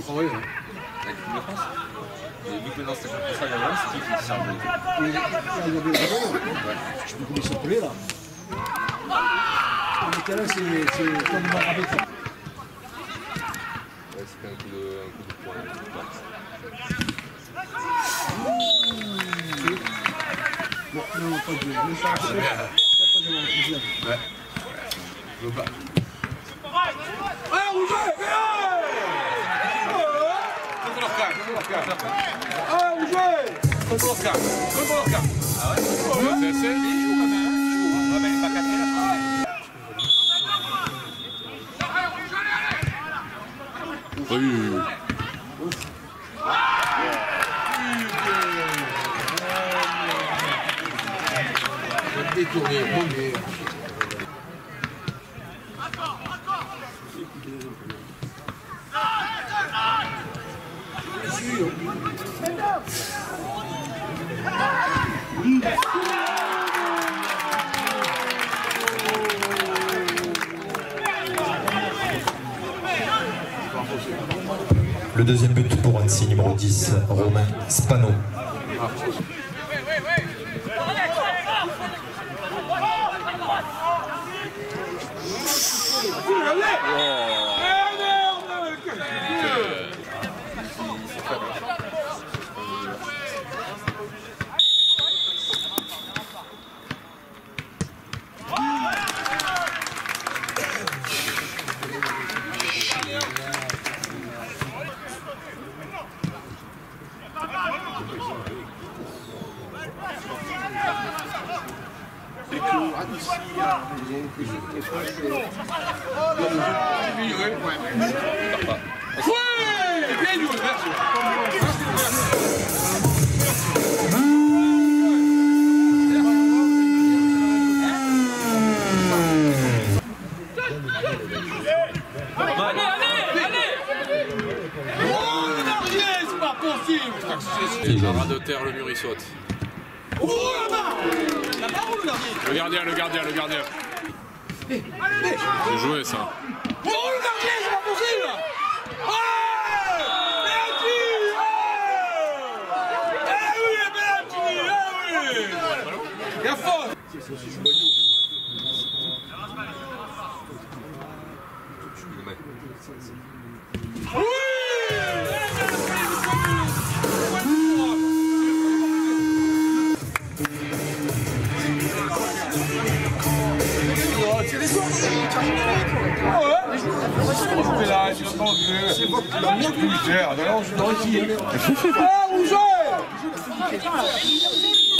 travailler. Hein. Avec l'équipe de France. Et vu que maintenant c'était contre ça, il y a c'est qui sert de l'équipe. Il y avait le ballon. Je sais pas comment il s'appelait là. Le terrain, c'est comme le Marabé. Ouais, c'est un coup de poing. Bon, non, pas de jeu. Mais ça, c'est bien. Ouais. Je veux pas. Ah, rouge! Contre l'Oscar. Ah, rouge! Contre l'Oscar. Ah ouais? C'est il joue quand même. Il joue. Ouais, mais il n'est pas cassé là. Oui. Détourné, bon, mais... Le deuxième but pour Annecy, numéro 10, Romain Spano. Il va ras de terre, le mur il saute. Oh là-bas! Là-bas ou le gardien? Le gardien. C'est joué ça. Oh le gardien, c'est pas possible! Il y a faute! C'est votre la mienne que Ah, rouge!